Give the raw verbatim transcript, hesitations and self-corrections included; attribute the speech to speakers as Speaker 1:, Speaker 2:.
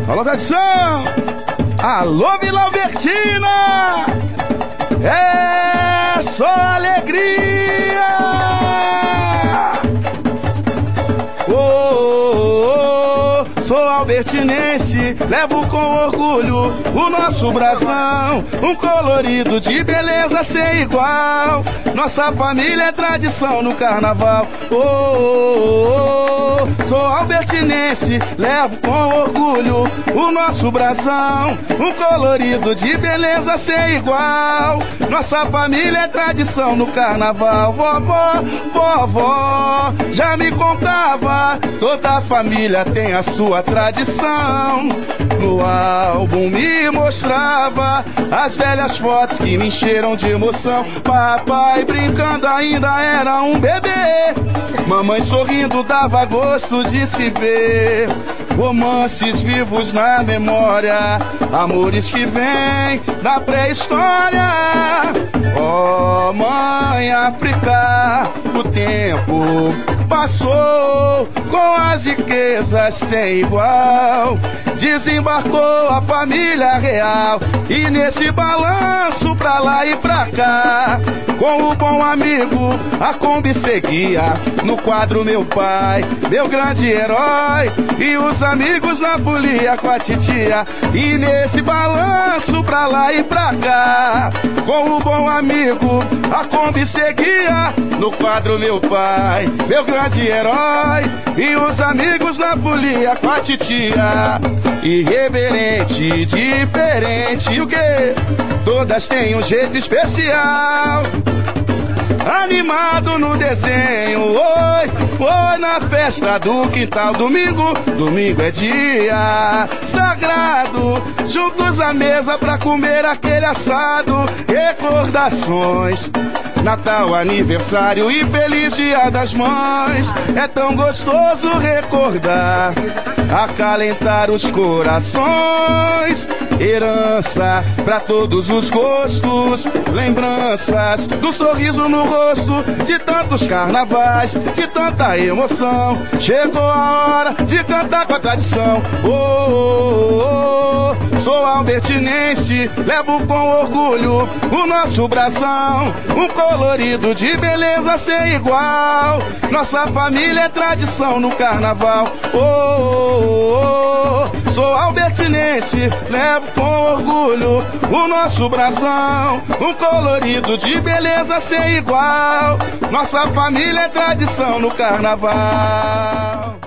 Speaker 1: Alô, tradição! Alô, Vila Albertina! É só alegria! Oh, oh, oh, sou albertinense, levo com orgulho o nosso brasão, um colorido de beleza sem igual. Nossa família é tradição no carnaval. Oh, oh, oh, sou albertinense, levo com orgulho o nosso brasão, um colorido de beleza sem igual. Nossa família é tradição no carnaval. Vovó, vovó, já me contava, toda família tem a sua tradição. No álbum me mostrava as velhas fotos que me encheram de emoção. Papai brincando ainda era um bebê, mamãe sorrindo dava gosto de se ver. Romances vivos na memória, amores que vêm da pré-história. Oh, mãe África, o tempo passou com as riquezas sem igual. Desembarcou a família real e nesse balanço pra lá e pra cá, com o bom amigo a Kombi seguia. No quadro meu pai, meu grande herói, e os amigos na folia com a titia. E nesse balanço pra lá e pra cá, com o bom amigo a Kombi seguia. No quadro meu pai, meu grande herói, e os amigos na folia com a titia. Irreverente, diferente, e o quê? Todas têm um jeito especial. Animado no desenho, oi, oi, na festa do quintal. Domingo, domingo é dia sagrado, juntos à mesa pra comer aquele assado. Recordações, Natal, aniversário e feliz dia das mães. É tão gostoso recordar, acalentar os corações. Herança pra todos os gostos, lembranças do sorriso no rosto, de tantos carnavais, de tanta emoção. Chegou a hora de cantar com a tradição. Oh, oh, oh, oh, sou albertinense, levo com orgulho o nosso brasão, um colorido de beleza sem igual. Nossa família é tradição no carnaval. Oh, oh, oh, sou albertinense, levo com orgulho o nosso brasão, um colorido de beleza sem igual. Nossa família é tradição no carnaval.